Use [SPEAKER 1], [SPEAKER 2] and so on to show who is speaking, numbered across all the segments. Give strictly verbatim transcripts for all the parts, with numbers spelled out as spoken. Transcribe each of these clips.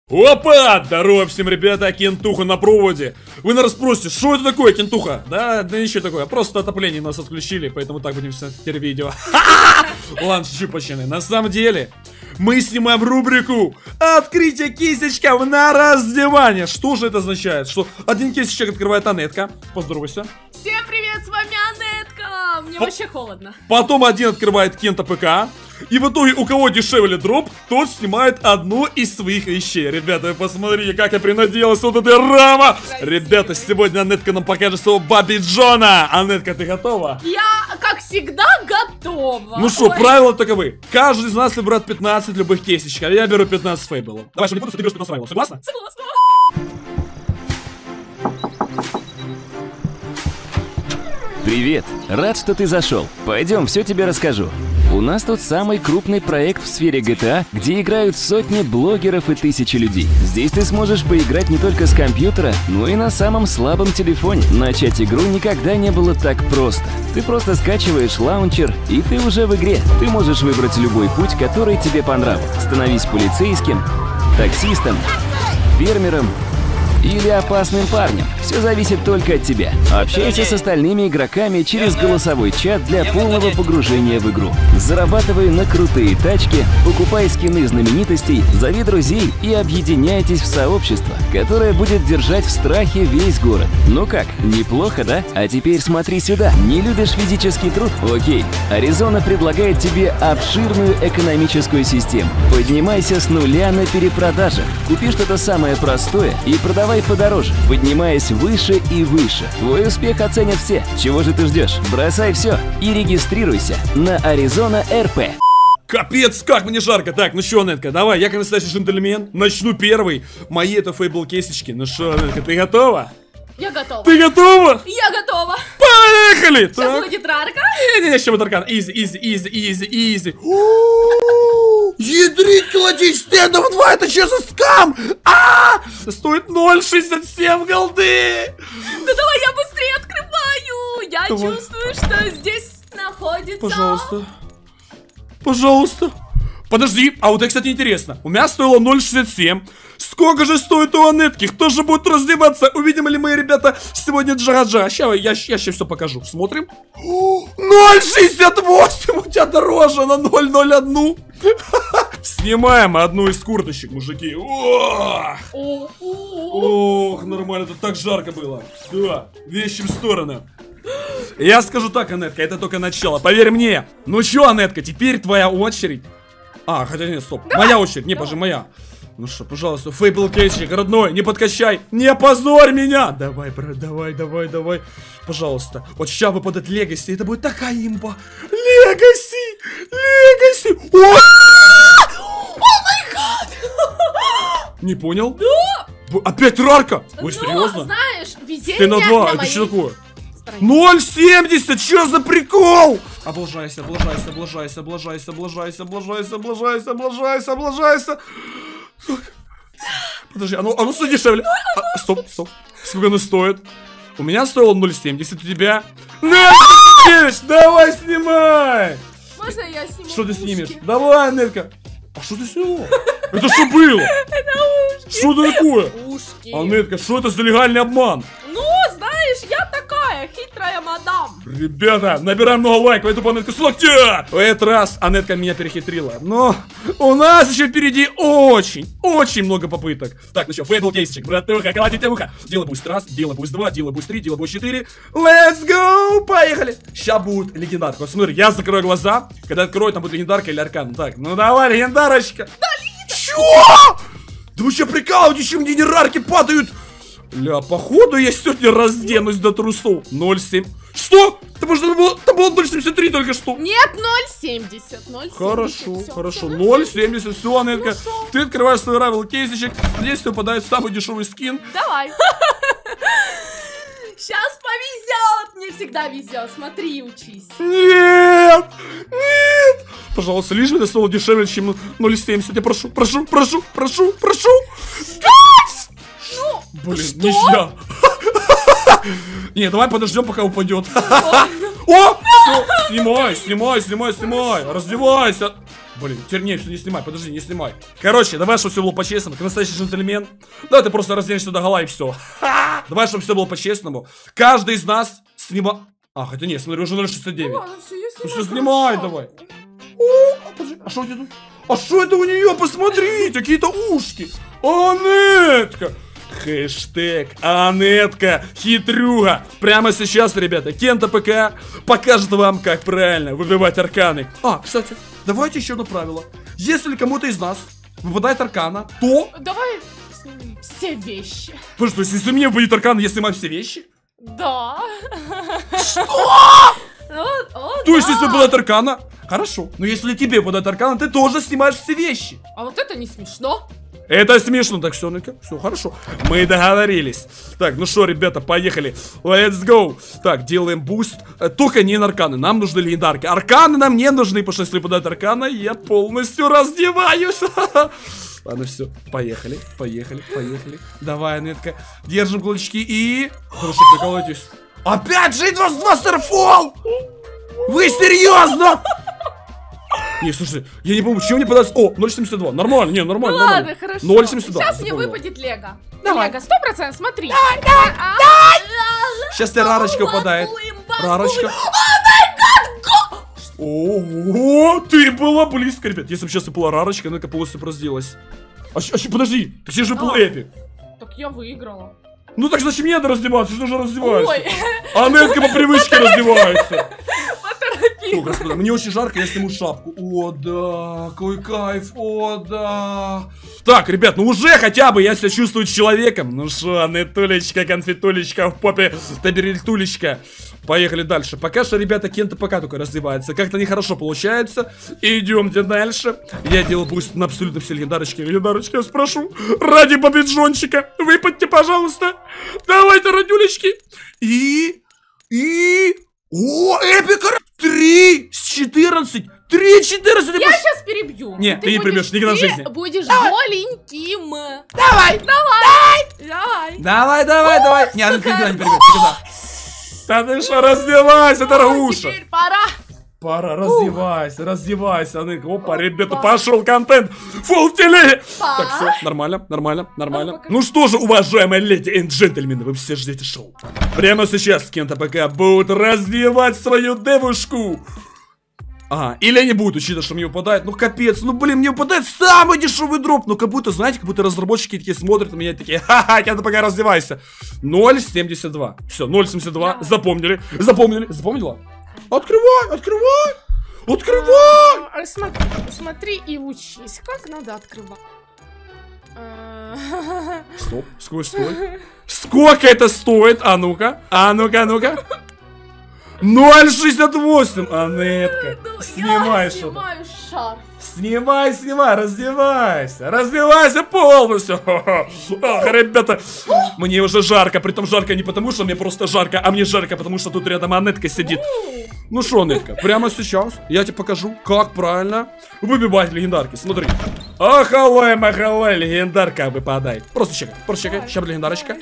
[SPEAKER 1] Опа! Здорово всем, ребята, Кентуха на проводе. Вы, наверное, спросите, что это такое, Кентуха? Да, да ничего такое, просто отопление нас отключили, поэтому так будем снять теперь видео. Ладно, шучу, пацаны. На самом деле, мы снимаем рубрику «Открытие кисечков на раздевание». Что же это означает? Что один кисечек открывает Анетка. Поздоровайся.
[SPEAKER 2] Всем привет, с вами Анетка. Мне По вообще холодно.
[SPEAKER 1] Потом один открывает Кента ПК. И в итоге, у кого дешевле дроп, тот снимает одну из своих вещей. Ребята, вы посмотрите, как я принаделась вот этой рама. Ребята, сегодня Анетка нам покажет своего Баби Джона. Анетка, ты готова?
[SPEAKER 2] Я, как всегда, готова.
[SPEAKER 1] Ну что, правила таковы. Каждый из нас выбирает пятнадцать любых кейсичек, а я беру пятнадцать фейбелов. Давай, что не буду, ты берешь пятнадцать фейбелов. Согласна?
[SPEAKER 2] Согласна.
[SPEAKER 3] Привет! Рад, что ты зашел. Пойдем, все тебе расскажу. У нас тут самый крупный проект в сфере джи ти эй, где играют сотни блогеров и тысячи людей. Здесь ты сможешь поиграть не только с компьютера, но и на самом слабом телефоне. Начать игру никогда не было так просто. Ты просто скачиваешь лаунчер, и ты уже в игре. Ты можешь выбрать любой путь, который тебе понравится. Становись полицейским, таксистом, фермером или опасным парнем. Все зависит только от тебя. Общайся с остальными игроками через голосовой чат для полного погружения в игру. Зарабатывай на крутые тачки, покупай скины знаменитостей, зови друзей и объединяйтесь в сообщество, которое будет держать в страхе весь город. Ну как, неплохо, да? А теперь смотри сюда. Не любишь физический труд? Окей. Аризона предлагает тебе обширную экономическую систему. Поднимайся с нуля на перепродажах. Купи что-то самое простое и продавай подороже, поднимаясь выше и выше. Твой успех оценят все. Чего же ты ждешь? Бросай все и регистрируйся на Аризона эр пи.
[SPEAKER 1] Капец, как мне жарко. Так, ну что, Анетка, давай, я как настоящий джентльмен начну первый. Мои это фейбл кейсички. Ну что, Анетка, ты готова?
[SPEAKER 2] Я готова.
[SPEAKER 1] Ты готова?
[SPEAKER 2] Я готова.
[SPEAKER 1] Поехали!
[SPEAKER 2] Сейчас
[SPEAKER 1] так.
[SPEAKER 2] будет рарка.
[SPEAKER 1] Не-не-не, еще будет аркан. Изи, изи, изи, изи, изи. Ядрить колотить стендов два, это что за скам? А! Стоит ноль шестьдесят семь голды.
[SPEAKER 2] Да давай я быстрее открываю. Я
[SPEAKER 1] Давай.
[SPEAKER 2] чувствую, что здесь находится.
[SPEAKER 1] Пожалуйста. Пожалуйста. Подожди, а вот это, кстати, интересно. У меня стоило ноль шестьдесят семь. Сколько же стоит у Анетки? Кто же будет раздеваться? Увидим ли мы, ребята, сегодня джараджа? Сейчас я, я сейчас все покажу. Смотрим. ноль шестьдесят восемь! У тебя дороже на ноль ноль один. Снимаем одну из курточек, мужики. Ох, Ох нормально, тут так жарко было. Да, вещи в сторону. Я скажу так, Анетка, это только начало. Поверь мне. Ну чё, Анетка, теперь твоя очередь. А, хотя нет, стоп. Давай. Моя очередь, не, боже, моя. Ну что, пожалуйста, фейбл кейсик, родной, не подкачай, не позорь меня. Давай, брат, давай, давай, давай. Пожалуйста. Вот сейчас выпадет Легаси, это будет такая имба. Легаси, Легаси. О май гад. Не понял?
[SPEAKER 2] Да.
[SPEAKER 1] Опять рарка? Вы серьезно?
[SPEAKER 2] Знаешь, везение
[SPEAKER 1] ты на два, это что такое? ноль семьдесят, что за прикол? Облажайся, облажайся, облажайся, облажайся, облажайся, облажайся, облажайся, облажайся, облажайся. Подожди, оно, оно стоит дешевле. А, стоп, стоп. Сколько оно стоит? У меня стоило ноль семьдесят, у тебя ноль девять. Давай, снимай.
[SPEAKER 2] Можно я сниму?
[SPEAKER 1] Что ты
[SPEAKER 2] ушки?
[SPEAKER 1] снимешь? Давай, Анетка. А что ты сняла? Это что было?
[SPEAKER 2] Это ушки.
[SPEAKER 1] Что это такое?
[SPEAKER 2] Ушки.
[SPEAKER 1] Анетка, что это за легальный обман?
[SPEAKER 2] Ну, знаешь, я такая хитрая мадам.
[SPEAKER 1] Ребята, набираем много лайков, эту Анетку с локтя! В этот раз Анетка меня перехитрила. Но у нас еще впереди очень, очень много попыток. Так, ну что, фейбл кейсичек, братуха, колотите ухо. Дело буст раз, дело буст два, дело буст три, дело буст четыре. Let's go! Поехали! Сейчас будет легендарка. Вот смотри, я закрою глаза. Когда открою, там будет легендарка или аркан. Так, ну давай, легендарочка. Да, легендарка. Чё? Да вы что, прикалываетесь, чем мне не рарки падают? Ля, походу я сегодня разденусь до трусов. ноль семь. Что? Там было, там было ноль семьдесят три только что.
[SPEAKER 2] Нет, ноль семьдесят.
[SPEAKER 1] Хорошо,
[SPEAKER 2] всё,
[SPEAKER 1] хорошо.
[SPEAKER 2] всё,
[SPEAKER 1] ноль семьдесят. Все, Анетка.
[SPEAKER 2] Ну,
[SPEAKER 1] ты открываешь свой райвел кейсичек. Здесь тебе попадает самый дешевый скин.
[SPEAKER 2] Давай. Сейчас повезет. Мне всегда везет. Смотри и учись.
[SPEAKER 1] Нет! Нет! Пожалуйста, лишь бы это стоило дешевле, чем ноль семьдесят. Я прошу, прошу, прошу, прошу, прошу.
[SPEAKER 2] Ну,
[SPEAKER 1] блин,
[SPEAKER 2] что?
[SPEAKER 1] ничья. Не, давай подождем, пока упадет. О! Все! Снимай, снимай, снимай, снимай! Раздевайся! Блин, теперь не, не снимай, подожди, не снимай. Короче, давай, чтобы все было по-честному. Как настоящий джентльмен. Давай ты просто разденешься до гола и все. Давай, чтобы все было по-честному. Каждый из нас снимает... А, хотя нет, смотри, уже ноль шестьдесят девять.
[SPEAKER 2] Ладно, все, я
[SPEAKER 1] Ну
[SPEAKER 2] снимаю,
[SPEAKER 1] все, снимай
[SPEAKER 2] хорошо.
[SPEAKER 1] давай. О, а, подожди, а что у тебя тут? А что это у нее? Посмотрите, какие-то ушки. Анетка. Хэштег Анетка хитрюга. Прямо сейчас, ребята, Кента ПК покажет вам, как правильно выбивать арканы. А, кстати, давайте еще одно правило. Если кому-то из нас выпадает аркана, то...
[SPEAKER 2] Давай снимем все вещи.
[SPEAKER 1] Подожди, если мне выпадет аркан, я снимаю все вещи?
[SPEAKER 2] Да.
[SPEAKER 1] Что?
[SPEAKER 2] О, о,
[SPEAKER 1] То есть,
[SPEAKER 2] да.
[SPEAKER 1] если выпадает аркана, хорошо. Но если тебе выпадает аркана, ты тоже снимаешь все вещи.
[SPEAKER 2] А вот это не смешно.
[SPEAKER 1] Это смешно, так все, ну-ка, все хорошо. Мы договорились. Так, ну что, ребята, поехали. Let's go. Так, делаем буст. Только не на арканы, нам нужны легендарки. Арканы нам не нужны, потому что если выпадает аркана, я полностью раздеваюсь. Ладно, все, поехали, поехали, поехали. Давай, Анетка, держим кулачки и... Хорошо, приколотись. Опять же два Старфол! Вы серьезно? Не, слушай, я не помню, чего мне подать. О, ноль семьдесят два. Нормально, не, нормально.
[SPEAKER 2] Ну
[SPEAKER 1] нормально.
[SPEAKER 2] ладно, хорошо.
[SPEAKER 1] ноль семьдесят два.
[SPEAKER 2] Сейчас мне выпадет Лего.
[SPEAKER 1] Давай.
[SPEAKER 2] Лего, сто процентов, смотри.
[SPEAKER 1] Давай, давай, давай! Сейчас тебе рарочка упадает. Рарочка. Ого, ты была близко, ребят. Если бы сейчас и была рарочка, она полностью разделась. А, а, подожди, ты все же был эпик.
[SPEAKER 2] Так я выиграла.
[SPEAKER 1] Ну так зачем мне надо раздеваться? Что же раздеваешься?
[SPEAKER 2] Ой.
[SPEAKER 1] А Анетка по привычке раздевается.
[SPEAKER 2] Поторопись.
[SPEAKER 1] О, господа, мне очень жарко, я сниму шапку. О, да, какой кайф, о, да. Так, ребят, ну уже хотя бы я себя чувствую человеком. Ну что, Анетулечка, конфетулечка в попе, таберельтулечка. Поехали дальше. Пока что, ребята, Кента пока только развивается. Как-то нехорошо получается. Идемте дальше. Я делал буст на абсолютно все легендарочки. Легендарочки, я спрошу. Ради бабиджончика, выпадьте, пожалуйста. Давайте, радюлечки. И... И... О, эпика! три с четырнадцать! три четырнадцать!
[SPEAKER 2] Я сейчас перебью.
[SPEAKER 1] Не, ты не перебьешь, никогда в жизни.
[SPEAKER 2] Ты будешь голеньким.
[SPEAKER 1] Давай!
[SPEAKER 2] Давай! Давай!
[SPEAKER 1] Давай, давай, давай! Не, она никогда не перебьет, никогда. Да ты что, раздевайся, дорогуша!
[SPEAKER 2] Теперь пора.
[SPEAKER 1] Пора, раздевайся, раздевайся, Анетка. Опа, ребята, пошел контент. Фул в телеге. Так, все, нормально, нормально, нормально. Ну что же, уважаемые леди и джентльмены, вы все ждете шоу. Прямо сейчас Кента ПК будут раздевать свою девушку. Ага, или они будут, учитывая, что мне выпадает. Ну капец, ну блин, мне выпадает самый дешевый дроп. Ну как будто, знаете, как будто разработчики такие смотрят на меня и такие: ха-ха, Кента ПК, раздевайся. ноль семьдесят два. Все, ноль семьдесят два, запомнили, запомнили, запомнила? Открывай, открывай, открывай.
[SPEAKER 2] А, Смотри, смотри и учись, как надо открывать.
[SPEAKER 1] Стоп, сколько стоит? Сколько это стоит? А ну-ка, а ну-ка, а ну-ка. ноль шестьдесят восемь, Анетка. Снимай
[SPEAKER 2] Я
[SPEAKER 1] что-то.
[SPEAKER 2] снимаю шар.
[SPEAKER 1] Снимай, снимай, раздевайся. Раздевайся полностью. Ох, ребята, мне уже жарко. Притом жарко не потому, что мне просто жарко, а мне жарко, потому что тут рядом Анетка сидит. Ну что, Анетка, прямо сейчас я тебе покажу, как правильно выбивать легендарки. Смотри. Ахалай, махалай, легендарка выпадает. Просто чекай, просто чекай. Сейчас легендарочка.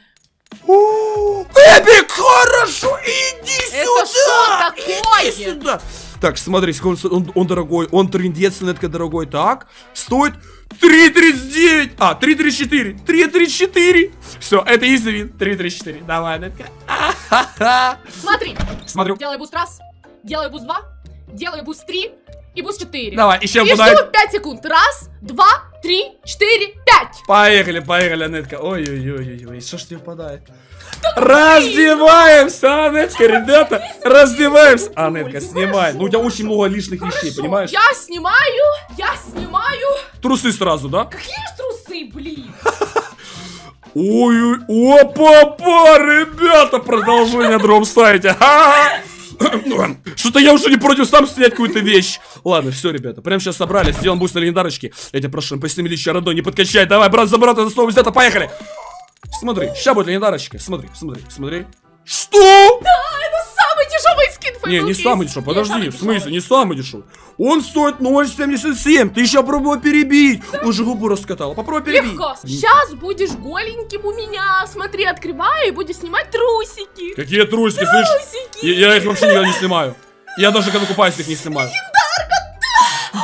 [SPEAKER 1] Эпик, хорошо, иди
[SPEAKER 2] Это
[SPEAKER 1] сюда.
[SPEAKER 2] что такое?
[SPEAKER 1] Иди сюда. Так, смотри, он, он, он дорогой, он трындец, Анетка дорогой. Так, стоит три тридцать девять. А, три тридцать четыре. три тридцать четыре. Все, это изи вин. три тридцать четыре. Давай, Анетка.
[SPEAKER 2] Смотри.
[SPEAKER 1] Смотрю.
[SPEAKER 2] Делай буст раз, делай буст два, делай буст три и буст четыре.
[SPEAKER 1] Давай, еще
[SPEAKER 2] И
[SPEAKER 1] куда.
[SPEAKER 2] жду пять секунд. Раз, два, три, четыре, пять.
[SPEAKER 1] Поехали, поехали, Анетка. Ой-ой-ой-ой, что ж тебе выпадает? Раздеваемся, Анетка, ребята. Раздеваемся. Анетка, снимай. Ну, у тебя очень много лишних вещей, понимаешь?
[SPEAKER 2] Я снимаю, я снимаю.
[SPEAKER 1] Трусы сразу, да?
[SPEAKER 2] Какие ж трусы, блин?
[SPEAKER 1] Ой-ой, опа-па, ребята, продолжение дром-сайта. Что-то я уже не против сам снять какую-то вещь. Ладно, все, ребята, прямо сейчас собрались. Сделаем буст на легендарочке. Я тебя прошу, посними лича родной, не подкачай. Давай, брат за брата, за снова взято, поехали. Смотри, сейчас будет легендарочка. Смотри, смотри, смотри. Что?
[SPEAKER 2] Да, это самый дешевый скин в
[SPEAKER 1] Не, не
[SPEAKER 2] Фейсбуке.
[SPEAKER 1] самый дешевый, подожди,
[SPEAKER 2] самый
[SPEAKER 1] в смысле,
[SPEAKER 2] дешевый.
[SPEAKER 1] не самый дешевый. Он стоит ноль семьдесят семь, ты еще пробовал перебить. Уже губу раскатала, попробуй перебить.
[SPEAKER 2] Легко. Сейчас будешь голеньким у меня. Смотри, открываю и будешь снимать трусики.
[SPEAKER 1] Какие трусики, слышь?
[SPEAKER 2] Трусики.
[SPEAKER 1] Я, я их вообще никогда не снимаю. Я даже когда купаюсь, их не снимаю. Да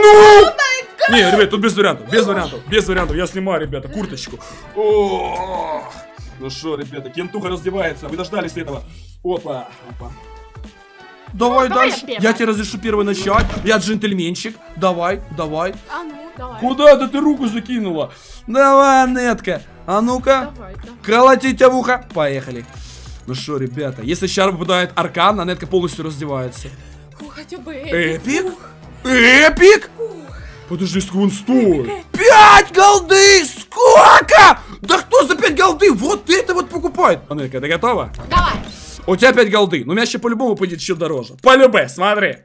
[SPEAKER 1] ну! Не, ребят, тут без вариантов, без вариантов, без вариантов. Я снимаю, ребята, курточку. О, ну что, ребята, Кентуха раздевается. Вы дождались этого. Опа, опа. Давай
[SPEAKER 2] давай
[SPEAKER 1] дальше.
[SPEAKER 2] я
[SPEAKER 1] Я тебе разрешу первый начать. Я джентльменчик. Давай, давай.
[SPEAKER 2] А ну, давай.
[SPEAKER 1] Куда ты, ты руку закинула? Давай, Анетка. А ну-ка.
[SPEAKER 2] Давай, давай.
[SPEAKER 1] Колотить тебя в ухо. Поехали. Ну что, ребята, если сейчас выпадает аркан, Анетка полностью раздевается.
[SPEAKER 2] Фу, хотя бы эпик.
[SPEAKER 1] Эпик? Эпик? Подожди, сколько он стоит? Пять голды! Сколько? Да кто за пять голды? Вот это вот покупает. Анетка, ты готова?
[SPEAKER 2] Давай.
[SPEAKER 1] У тебя пять голды. Но у меня еще по-любому пойдет еще дороже. Полюбе, смотри.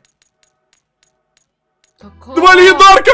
[SPEAKER 2] Такая...
[SPEAKER 1] Два легендарка!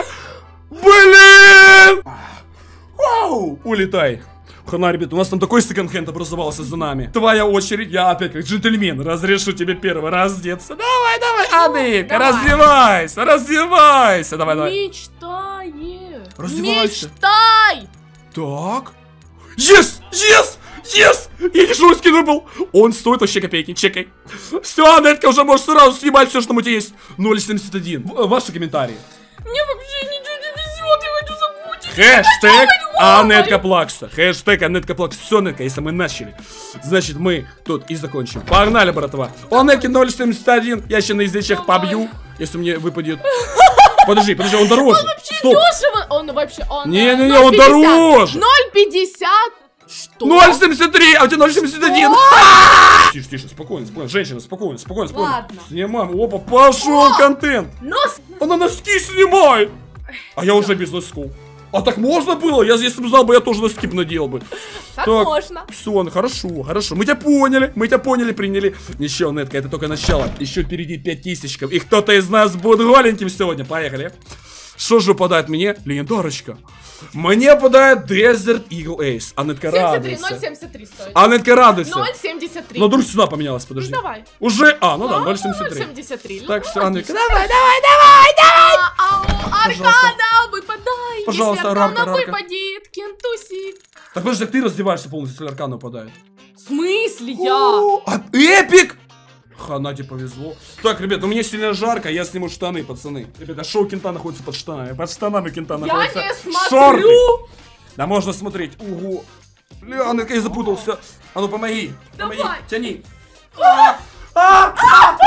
[SPEAKER 1] Блин! Вау! Улетай. Хана, ребят, у нас там такой секонд-хенд образовался за нами. Твоя очередь, я опять как джентльмен разрешу тебе первый раздеться. Давай, давай, Анетка,
[SPEAKER 2] давай.
[SPEAKER 1] раздевайся, раздевайся. Давай, давай.
[SPEAKER 2] Мечтай.
[SPEAKER 1] Раздевайся.
[SPEAKER 2] Мечтай.
[SPEAKER 1] Так. Yes! Yes! Yes! Я не жесткий выбыл. Он стоит вообще копейки, чекай. Все, Анетка уже можешь сразу снимать все, что у тебя есть. ноль семьдесят один. В- Ваши комментарии.
[SPEAKER 2] Мне вообще ничего не везет, я хочу забудь.
[SPEAKER 1] Хэштег Анетка Плакса. Хэштег Анетка Плакса. Все, Анетка, если мы начали, значит мы тут и закончим. Погнали, братва. У Анетки ноль семьдесят один. Я еще на язычах побью, если мне выпадет. Подожди, подожди, он дороже.
[SPEAKER 2] Он вообще
[SPEAKER 1] Стоп.
[SPEAKER 2] дешево. Он вообще, он...
[SPEAKER 1] Не-не-не, он дороже.
[SPEAKER 2] ноль пятьдесят. Что?
[SPEAKER 1] ноль семьдесят три, а у тебя ноль семьдесят один. Тише, тише, спокойно, спокойно. Женщина, спокойно, спокойно, спокойно.
[SPEAKER 2] Ладно.
[SPEAKER 1] Снимаем. Опа, пошел контент.
[SPEAKER 2] Нос.
[SPEAKER 1] Она носки снимает. А я уже без носков. А так можно было? Я, если бы знал бы, я тоже носки бы надел бы.
[SPEAKER 2] Так можно.
[SPEAKER 1] Все, хорошо, хорошо. Мы тебя поняли, мы тебя поняли, приняли. Ничего, Нетка, это только начало. Еще впереди пять тысячков. И кто-то из нас будет голеньким сегодня. Поехали. Что же выпадает мне? Легендарочка. Мне выпадает Desert Eagle Ace. Анетка
[SPEAKER 2] семьдесят три,
[SPEAKER 1] радуется.
[SPEAKER 2] ноль семьдесят три стоит.
[SPEAKER 1] Анетка радуется.
[SPEAKER 2] ноль семьдесят три.
[SPEAKER 1] Но вдруг цена поменялась, подожди.
[SPEAKER 2] Ну, давай.
[SPEAKER 1] Уже, а, ну да, ноль семьдесят три.
[SPEAKER 2] ноль семьдесят три.
[SPEAKER 1] Так,
[SPEAKER 2] Ну,
[SPEAKER 1] все, Анетка,
[SPEAKER 2] логично.
[SPEAKER 1] давай, давай, давай, давай.
[SPEAKER 2] А, а, Аркада, выпадай.
[SPEAKER 1] Пожалуйста,
[SPEAKER 2] если
[SPEAKER 1] Рарка,
[SPEAKER 2] Аркана
[SPEAKER 1] Рарка.
[SPEAKER 2] выпадет, Кентусик.
[SPEAKER 1] Так, подожди, так ты раздеваешься полностью, если аркан выпадает.
[SPEAKER 2] В смысле я?
[SPEAKER 1] О, а, эпик! Ханате повезло. Так, ребят, у меня сильно жарко, я сниму штаны, пацаны. Ребята, шоу Кента находится под штанами. Под штанами Кента
[SPEAKER 2] Я
[SPEAKER 1] находится.
[SPEAKER 2] не смотрю.
[SPEAKER 1] Шорты. Да можно смотреть. Ого. Бля, Анетка, я запутался. А ну помоги. Помоги.
[SPEAKER 2] Давай.
[SPEAKER 1] Тяни. А, а, а.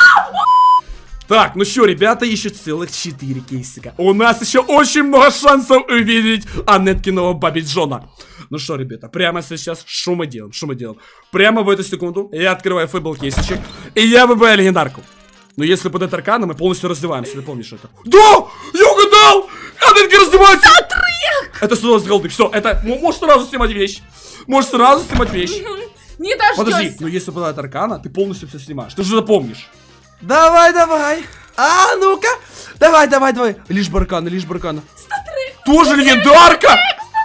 [SPEAKER 1] Так, ну что, ребята, еще целых четыре кейсика. У нас еще очень много шансов увидеть Анеткиного Баби Джона. Ну что, ребята, прямо сейчас что мы делаем? Что мы делаем? Прямо в эту секунду я открываю фейбл кейсичек, и я выбираю легендарку. Но если под это аркана, мы полностью раздеваемся, ты помнишь это? Да! Я угадал! Анетка раздевается! Это сто голды, все, это, можешь сразу снимать вещь. Можешь сразу снимать вещь.
[SPEAKER 2] Не дождёшься.
[SPEAKER 1] Подожди, но если выпадает аркана, ты полностью все снимаешь. Ты же запомнишь. Давай, давай. А ну-ка. Давай, давай, давай. Лишь баркана, лишь баркана. Тоже легендарка.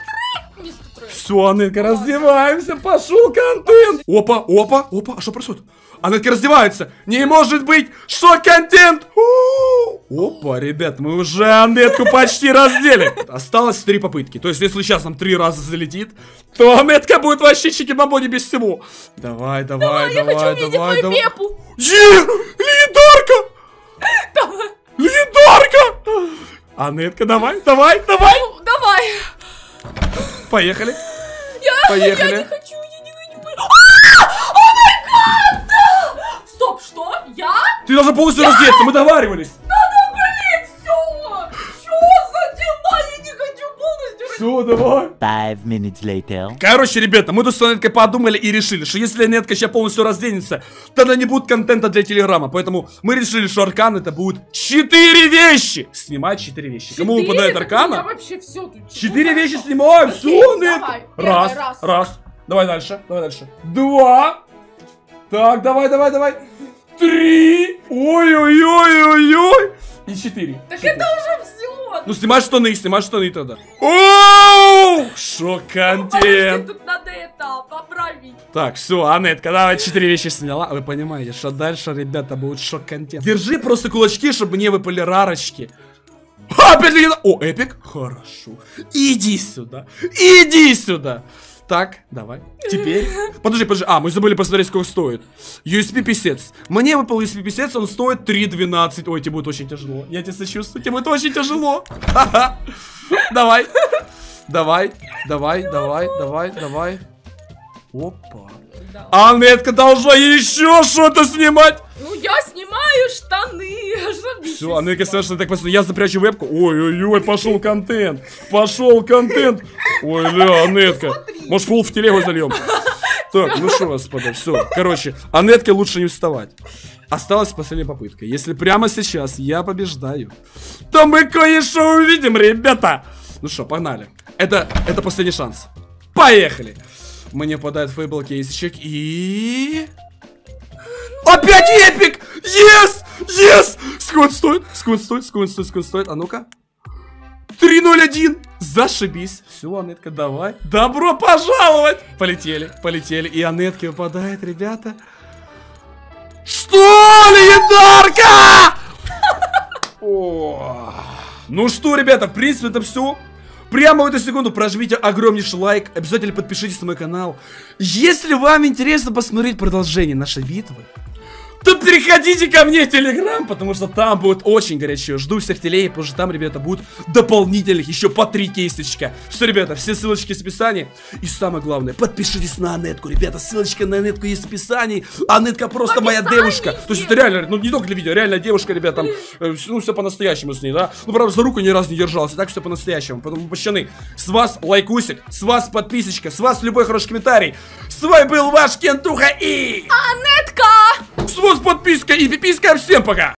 [SPEAKER 2] Не сто три.
[SPEAKER 1] Все, Анетка, раздеваемся. Пошел контент. Опа, опа, опа. А что происходит? Анетка раздевается. Не может быть. Что контент? Опа, ребят, мы уже Анетку почти раздели. Осталось три попытки. То есть, если сейчас нам три раза залетит, то Анетка будет вообще чики-бомбони без всего. Давай, давай,
[SPEAKER 2] Давай, я
[SPEAKER 1] давай,
[SPEAKER 2] хочу увидеть
[SPEAKER 1] давай,
[SPEAKER 2] твою
[SPEAKER 1] давай.
[SPEAKER 2] Пепу.
[SPEAKER 1] Е! Легендарка!
[SPEAKER 2] Давай.
[SPEAKER 1] Легендарка! Анетка, давай, давай, давай!
[SPEAKER 2] Ну, давай.
[SPEAKER 1] Поехали.
[SPEAKER 2] Я,
[SPEAKER 1] Поехали.
[SPEAKER 2] я не хочу, я не хочу. А! О май гад! Стоп, что? Я?
[SPEAKER 1] Ты должна полностью раздеться, мы договаривались.
[SPEAKER 2] Надо, блин, все. Что за дела? Я не хочу полностью.
[SPEAKER 1] Все, давай.
[SPEAKER 4] Five minutes later.
[SPEAKER 1] Короче, ребята, мы тут с Анеткой подумали и решили, что если Анетка сейчас полностью разденется, тогда не будет контента для телеграма. Поэтому мы решили, что аркан это будет четыре вещи. Снимать четыре вещи. Кому
[SPEAKER 2] Четыре?
[SPEAKER 1] выпадает
[SPEAKER 2] Так
[SPEAKER 1] аркана?
[SPEAKER 2] у меня вообще все тут.
[SPEAKER 1] Четыре вещи снимаем.
[SPEAKER 2] Окей,
[SPEAKER 1] Все, Анетка.
[SPEAKER 2] давай. Первый
[SPEAKER 1] Раз,
[SPEAKER 2] раз.
[SPEAKER 1] раз. Давай дальше, давай дальше. Два. Так, давай, давай, давай. Три. Ой-ой-ой-ой-ой. И четыре.
[SPEAKER 2] Так
[SPEAKER 1] Четыре.
[SPEAKER 2] это уже все.
[SPEAKER 1] Ну, снимай штаны, снимай штаны тогда. Оу! Шо контент.
[SPEAKER 2] Тут надо это поправить.
[SPEAKER 1] Так, все, Анетка, давай четыре вещи сняла. Вы понимаете, что дальше, ребята, будет шок-контент. Держи просто кулачки, чтобы не выпали рарочки. А, опять легенда- О, эпик. Хорошо. Иди сюда. Иди сюда. Так, давай. Теперь. Подожди, подожди. А, мы забыли посмотреть, сколько стоит. ю эс би писец. Мне выпал ю эс би писец, он стоит три двенадцать. Ой, тебе будет очень тяжело. Я тебе сочувствую, тебе будет очень тяжело. Давай. Давай, давай, давай, давай, давай. Опа. Анетка должна еще что-то снимать.
[SPEAKER 2] Ну, я снимаю штаны.
[SPEAKER 1] Все, Анетка совершенно так посмотри. Я запрячу вебку. Ой-ой-ой, пошел контент. Пошел контент. Ой, ля, Анетка. Может, фул в телегу зальем. Так, ну что, господа, все. Короче, Анетке лучше не вставать. Осталась последняя попытка. Если прямо сейчас я побеждаю, то мы кое-что увидим, ребята. Ну что, погнали. Это, это последний шанс. Поехали. Мне попадает фейбл кейсичек и... Опять эпик! Yes! Yes! Сколько стоит? Сколько стоит? Сколько стоит? Сколько стоит? А ну-ка. три ноль один! Зашибись. Все, Анетка, давай. Добро пожаловать! Полетели, полетели. И Анетке выпадает, ребята. Что? Легендарка! Ну что, ребята, в принципе, это все. Прямо в эту секунду прожмите огромнейший лайк. Обязательно подпишитесь на мой канал. Если вам интересно посмотреть продолжение нашей битвы, то переходите ко мне в Телеграм, потому что там будет очень горячо. Жду всех телей, потому что там, ребята, будут дополнительных еще по три кейсочка. Все, ребята, все ссылочки в описании. И самое главное, подпишитесь на Анетку, ребята. Ссылочка на Анетку есть в описании. Анетка просто моя девушка. То есть это реально, ну не только для видео, реально девушка, ребята, там, э, ну все по-настоящему с ней, да. Ну, правда, за руку ни разу не держался, так все по-настоящему. Поэтому, пощаны, с вас лайкусик, с вас подписочка, с вас любой хороший комментарий. С вами был ваш Кентуха и...
[SPEAKER 2] Анетка!
[SPEAKER 1] С вас подписка и пиписка. Всем пока!